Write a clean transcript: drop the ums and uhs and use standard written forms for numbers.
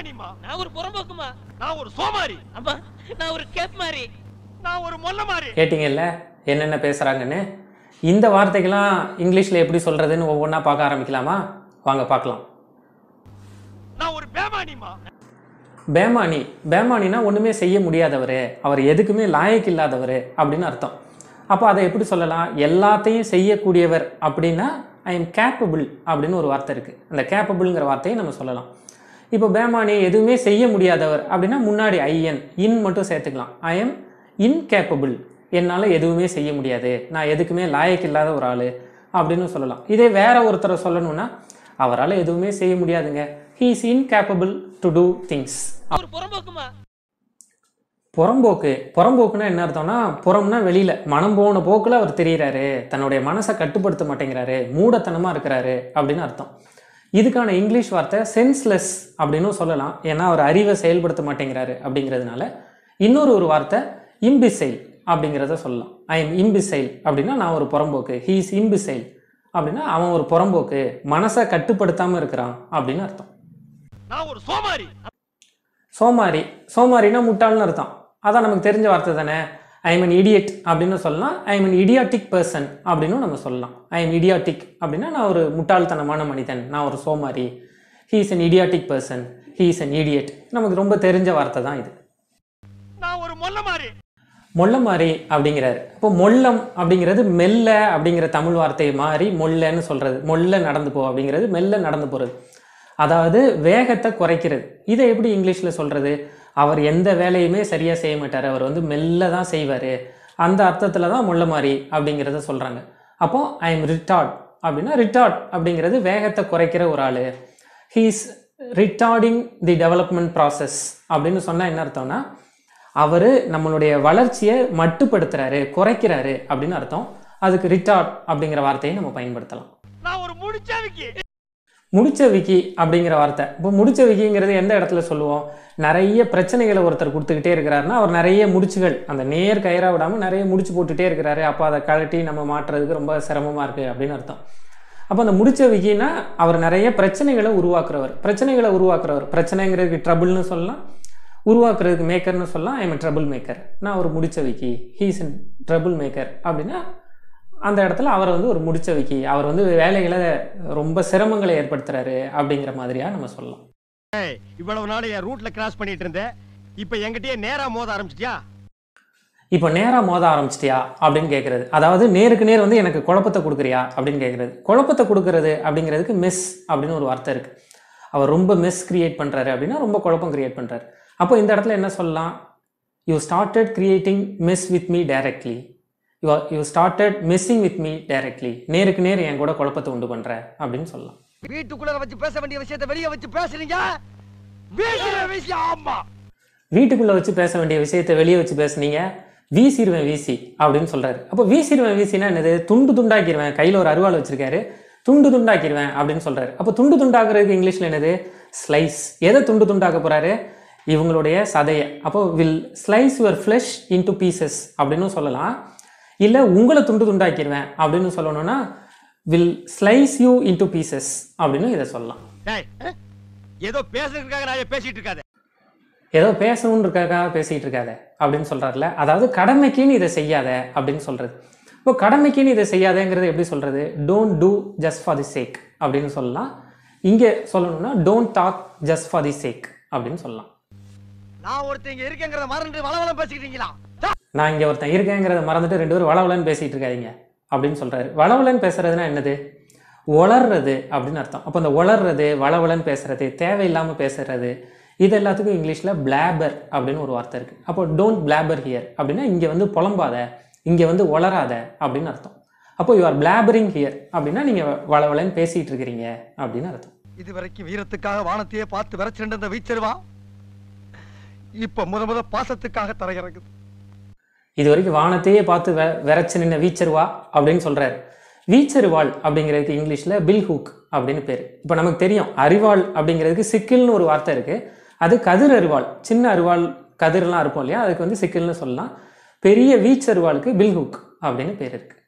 பேமானிமா, நான் ஒரு புறம்போக்குமா, நான் ஒரு சோமாரி, அம்மா நான் ஒரு கேப் மாதிரி, நான் ஒரு மொல்ல மாரி. கேட்டிங்கல்ல என்னென்ன பேசுகிறாங்கன்னு. இந்த வார்த்தைக்கெல்லாம் இங்கிலீஷில் எப்படி சொல்கிறதுன்னு ஒவ்வொன்றா பார்க்க ஆரம்பிக்கலாமா? வாங்க பார்க்கலாம். நான் ஒரு பேமானிமா. பேமானி, பேமானினா ஒன்றுமே செய்ய முடியாதவர், அவர் எதுக்குமே லாயக்கு இல்லாதவர் அப்படின்னு அர்த்தம். அப்போ அதை எப்படி சொல்லலாம்? எல்லாத்தையும் செய்யக்கூடியவர் அப்படின்னா ஐ எம் கேப்பபிள் அப்படின்னு ஒரு வார்த்தை இருக்குது. அந்த கேப்பபிள்ங்கிற வார்த்தையை நம்ம சொல்லலாம். இப்போ பேமானி எதுவுமே செய்ய முடியாதவர் அப்படின்னா முன்னாடி ஐஎன் இன் மட்டும் சேர்த்துக்கலாம். ஐ எம் இன்கேப்பபிள், என்னால் எதுவுமே செய்ய முடியாது, நான் எதுக்குமே லாயக்கு இல்லாத ஒரு ஆள் அப்படின்னு சொல்லலாம். இதே வேற ஒருத்தரை சொல்லணும்னா அவரால் எதுவுமே செய்ய முடியாதுங்க, he is incapable to do things. ஒரு புறம்போக்குமா. புறம்போக்கு, புறம்போக்குன்னா என்ன அர்த்தம்னா புறம்னா வெளியில், மனம் போன போக்கில் அவர் தெரிகிறாரு, தன்னுடைய மனசை கட்டுப்படுத்த மாட்டேங்கிறாரு, மூடத்தனமாக இருக்கிறாரு அப்படின்னு அர்த்தம். இதுக்கான இங்கிலீஷ் வார்த்தை சென்ஸ்லெஸ் அப்படின்னு சொல்லலாம். ஏன்னா அவர் அறிவை செயல்படுத்த மாட்டேங்கிறாரு அப்படிங்கிறதுனால. இன்னொரு வார்த்தை இம்பிசைல் அப்படிங்கிறத சொல்லலாம். ஐ எம் இம்பிசைல் அப்படின்னா நான் ஒரு புறம்போக்கு, ஹீ இஸ் இம்பிசைல் அப்படின்னா அவன் ஒரு புறம்போக்கு, மனசை கட்டுப்படுத்தாமல் இருக்கிறான் அப்படின்னு அர்த்தம். நான் ஒரு சோமாரி. சோமாரி, சோமாரினா முட்டாள்னு அர்த்தம். அதான் நமக்கு தெரிஞ்ச வார்த்தை தானே. ஐ எம் அன் இடியட் அப்படின்னு சொல்லலாம். I am an idiotic person அப்படின்னு நம்ம சொல்லலாம். ஐ எம் இடியாட்டிக் அப்படின்னா நான் ஒரு முட்டாள்தனமான மனிதன், நான் ஒரு சோமாரி. He is an idiotic person, he is an idiot. நமக்கு ரொம்ப தெரிஞ்ச வார்த்தை தான் இது. நான் ஒரு மொல்ல மாரி. மொல்ல மாறி அப்படிங்கிறாரு. இப்போ மொல்லம் அப்படிங்கிறது மெல்ல அப்படிங்கிற தமிழ் வார்த்தையை மாறி மொல்லன்னு சொல்றது. மொல்ல நடந்து போ அப்படிங்கிறது மெல்ல நடந்து போறது, அதாவது வேகத்தை குறைக்கிறது. இதை எப்படி இங்கிலீஷில் சொல்றது? அவர் எந்த வேலையுமே சரியாக செய்ய மாட்டார், அவர் வந்து மெல்ல தான் செய்வார், அந்த அர்த்தத்தில் தான் மொல்ல மாறி அப்படிங்கிறத சொல்கிறாங்க. அப்போது ஐ எம் ரிட்டார்ட் அப்படின்னா ரிட்டார்ட் அப்படிங்கிறது வேகத்தை குறைக்கிற ஒரு ஆள். He is retarding the development process அப்படின்னு சொன்னால் என்ன அர்த்தம்னா அவர் நம்மளுடைய வளர்ச்சியை மட்டுப்படுத்துறாரு, குறைக்கிறாரு அப்படின்னு அர்த்தம். அதுக்கு ரிட்டார்ட் அப்படிங்கிற வார்த்தையை நம்ம பயன்படுத்தலாம். நான் ஒரு முடிச்சவிக்கி. முடிச்ச விக்கி அப்படிங்கிற வார்த்தை. இப்போ முடிச்ச விக்கிங்கிறது எந்த இடத்துல சொல்லுவோம்? நிறைய பிரச்சனைகளை ஒருத்தர் கொடுத்துக்கிட்டே இருக்கிறாருன்னா அவர் நிறைய முடிச்சுகள், அந்த நேர் கயிறா விடாமல் நிறைய முடிச்சு போட்டுகிட்டே இருக்கிறாரு, அப்போ அதை கழட்டி நம்ம மாற்றுறதுக்கு ரொம்ப சிரமமாக இருக்குது அப்படின்னு அர்த்தம். அப்போ அந்த முடிச்ச விக்கின்னா அவர் நிறைய பிரச்சனைகளை உருவாக்குறவர், பிரச்சனைங்கிறதுக்கு ட்ரபிள்னு சொல்லலாம், உருவாக்குறதுக்கு மேக்கர்னு சொல்லலாம். ஐ எம் ட்ரபிள் மேக்கர், நான் ஒரு முடிச்ச விக்கி, he is an trouble maker அப்படின்னா அந்த இடத்துல அவர் வந்து ஒரு முடிச்ச விக்கி, அவர் வந்து வேலைகளை ரொம்ப சிரமங்களை ஏற்படுத்துறாரு அப்படிங்கிற மாதிரியா நம்ம சொல்லலாம். இவ்வளவு நாள் என் ரூட்ல கிராஸ் பண்ணிட்டு இருந்தேன், இப்போ என்கிட்டயே நேரா மோத ஆரம்பிச்சிட்டியா? இப்போ நேராக மோத ஆரம்பிச்சிட்டியா அப்படின்னு கேட்குறது, அதாவது நேருக்கு நேர் வந்து எனக்கு குழப்பத்தை கொடுக்குறியா அப்படின்னு கேட்குறது. குழப்பத்தை கொடுக்கறது அப்படிங்கிறதுக்கு மெஸ் அப்படின்னு ஒரு வார்த்தை இருக்குது. அவர் ரொம்ப மெஸ் கிரியேட் பண்ணுறாரு அப்படின்னா ரொம்ப குழப்பம் கிரியேட் பண்ணுறாரு. அப்போ இந்த இடத்துல என்ன சொல்லலாம்? You started creating mess with me directly, you started messing with me directly, நேருக்கு நேர் என் கூட குழப்பத்தை உண்டு பண்ற அப்படின்னு சொல்லலாம். வீட்டுக்குள்ள வச்சு பேச வேண்டிய விஷயத்தை வெளியே வச்சு பேசுறீங்க. வீட்டுக்குள்ள வச்சு பேச வேண்டிய விஷயத்தை வெளியே வச்சு பேசுனீங்க, வீசிடுவேன் வீசி அப்படின்னு சொல்றாரு. அப்போ வீசிடுவேன் வீசினா என்னது? துண்டு துண்டாக்கிடுவேன், கையில் ஒரு அருவாள் வச்சிருக்காரு, துண்டு துண்டாக்கிடுவேன் அப்படின்னு சொல்றாரு. அப்போ துண்டு துண்டாக்குறதுக்கு இங்கிலீஷ்ல என்னது? ஸ்லைஸ். எதை துண்டு துண்டாக்க போறாரு? இவங்களுடைய சதையை. அப்போ will slice your flesh into pieces அப்படின்னு சொல்லலாம். இல்லை உங்களை துண்டு துண்டாக்கிடுவேன் அப்படின்னு சொல்லணும்னா will slice you into pieces அப்படின்னு இதை சொல்லலாம். ஏதோ பேசுறதுக்காக நான் பேசிட்டு இருக்காத, ஏதோ பேசணுன்றதுக்காக பேசிட்டு இருக்காத அப்படின்னு சொல்றாருல, அதாவது கடமைக்குன்னு இதை செய்யாத அப்படின்னு சொல்றது. இப்போ கடமைக்குன்னு இதை செய்யாதங்கிறது எப்படி சொல்றது? Don't do just for the sake அப்படின்னு சொல்லலாம். இங்கே சொல்லணும்னா don't talk just for the sake அப்படின்னு சொல்லலாம். நான் ஒருத்தன் இங்க இருக்கேங்கிறத மறந்துட்டு வளவளம் பேசிக்கிட்டீங்களா? நான் இங்கே ஒருத்தன் இருக்கேங்கிறத மறந்துட்டு ரெண்டு பேரும் வளவலன்னு பேசிகிட்டு இருக்காதீங்க அப்படின்னு சொல்கிறாரு. வளவலன்னு பேசுறதுனா என்னது? ஒளர்றது அப்படின்னு அர்த்தம். அப்போ இந்த ஒளர்றது, வளவலன்னு பேசுறது, தேவையில்லாமல் பேசுறது, இது எல்லாத்துக்கும் இங்கிலீஷில் பிளாபர் அப்படின்னு ஒரு வார்த்தை இருக்குது. அப்போ டோன்ட் பிளாபர் ஹியர் அப்படின்னா இங்கே வந்து புலம்பாத, இங்கே வந்து ஒளராத அப்படின்னு அர்த்தம். அப்போ யூ ஆர் பிளாபரிங் ஹியர் அப்படின்னா நீங்கள் வளவலன்னு பேசிகிட்டு இருக்கிறீங்க அப்படின்னு அர்த்தம். இது வரைக்கும் வீரத்துக்காக வானத்தையே பார்த்து விரைச்சிருந்த வீச்சருவா இப்ப முத பாசத்துக்காக தரையிறங்குது. இது வரைக்கும் வானத்தையே பார்த்து விரைச்சு நின்ன வீச்சருவா அப்படின்னு சொல்றாரு. வீச்சருவாள் அப்படிங்கிறதுக்கு இங்கிலீஷ்ல பில் ஹூக் அப்படின்னு பேர். இப்போ நமக்கு தெரியும் அரிவாள் அப்படிங்கிறதுக்கு சிக்கில்னு ஒரு வார்த்தை இருக்கு. அது கதிர் அரிவாள், சின்ன அரிவாள் கதிரெல்லாம் இருக்கும் இல்லையா, அதுக்கு வந்து சிக்கில்னு சொல்லலாம். பெரிய வீச்சருவாளுக்கு பில் ஹூக் அப்படின்னு பேர் இருக்கு.